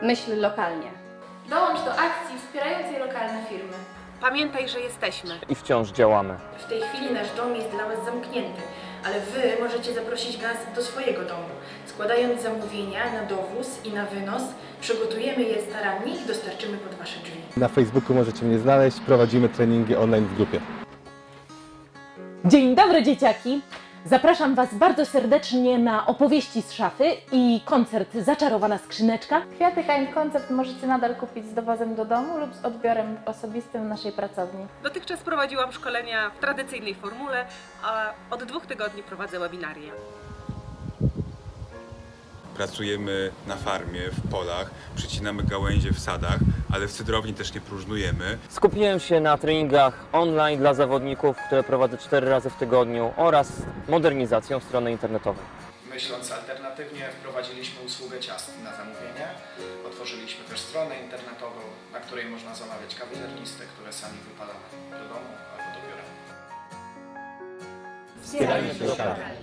Myśl lokalnie. Dołącz do akcji wspierającej lokalne firmy. Pamiętaj, że jesteśmy. I wciąż działamy. W tej chwili nasz dom jest dla Was zamknięty, ale Wy możecie zaprosić nas do swojego domu. Składając zamówienia na dowóz i na wynos, przygotujemy je starannie i dostarczymy pod Wasze drzwi. Na Facebooku możecie mnie znaleźć, prowadzimy treningi online w grupie. Dzień dobry dzieciaki! Zapraszam Was bardzo serdecznie na opowieści z szafy i koncert Zaczarowana skrzyneczka. Kwiaty Kind Concept możecie nadal kupić z dowozem do domu lub z odbiorem osobistym w naszej pracowni. Dotychczas prowadziłam szkolenia w tradycyjnej formule, a od 2 tygodni prowadzę webinaria. Pracujemy na farmie, w polach, przycinamy gałęzie w sadach, ale w cydrowni też nie próżnujemy. Skupiłem się na treningach online dla zawodników, które prowadzę 4 razy w tygodniu oraz modernizacją strony internetowej. Myśląc alternatywnie, wprowadziliśmy usługę ciast na zamówienie. Otworzyliśmy też stronę internetową, na której można zamawiać kawy ziarniste, które sami wypalamy do domu albo do biura. Wspierajmy się lokalnie.